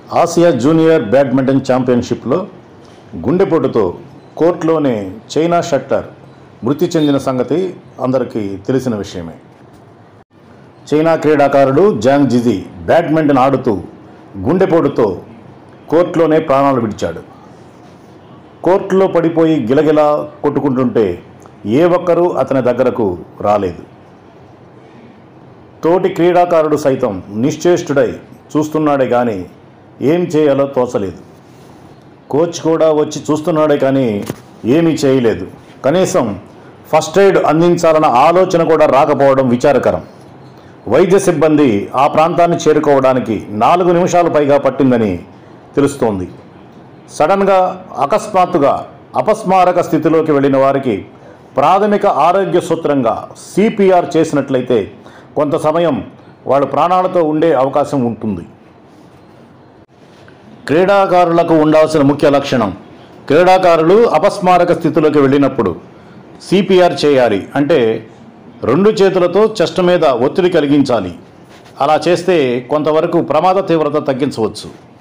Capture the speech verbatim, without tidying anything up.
Asia junior badminton ఛాంపియన్షిప్లో గుండెపోటుతో కోర్టులోనే China shuttler మృతి చెందిన సంగతి అందరికీ తెలిసిన విషయమే. చైనా క్రీడాకారుడు జాంగ్ జిజి బ్యాడ్మింటన్ ఆడుతూ గుండెపోటుతో కోర్టులోనే ప్రాణాలు విడిచాడు. కోర్టులో పడిపోయి గిలగిలా కొట్టుకుంటుంటే ఏ ఒక్కరూ అతని దగ్గరకు రాలేదు. తోటి క్రీడాకారుడు సైతం నిశ్చేష్టుడై చూస్తున్నాడే కానీ ఏం చేయాలో తోచలేదు. కోచ్ కూడా వచ్చి చూస్తున్నాడే కానీ ఏమీ చేయలేదు. కనీసం ఫస్ట్ ఎయిడ్ అందించాలన్న ఆలోచన కూడా రాకపోవడం విచారకరం. వైద్య సిబ్బంది ఆ ప్రాంతాన్ని చేరుకోవడానికి నాలుగు నిమిషాలు పైగా పట్టిందని తెలుస్తోంది. సడన్గా అకస్మాత్తుగా అపస్మారక స్థితిలోకి వెళ్ళిన వారికి ప్రాథమిక ఆరోగ్య సూత్రంగా సిపిఆర్ చేసినట్లయితే కొంత సమయం వాళ్ళు ప్రాణాలతో ఉండే అవకాశం ఉంటుంది. క్రీడాకారులకు ఉండాల్సిన ముఖ్య లక్షణం, క్రీడాకారులు అపస్మారక స్థితిలోకి వెళ్ళినప్పుడు సిపిఆర్ చేయాలి. అంటే రెండు చేతులతో చెస్ట్ మీద ఒత్తిడి కలిగించాలి. అలా చేస్తే కొంతవరకు ప్రమాద తీవ్రత తగ్గించవచ్చు.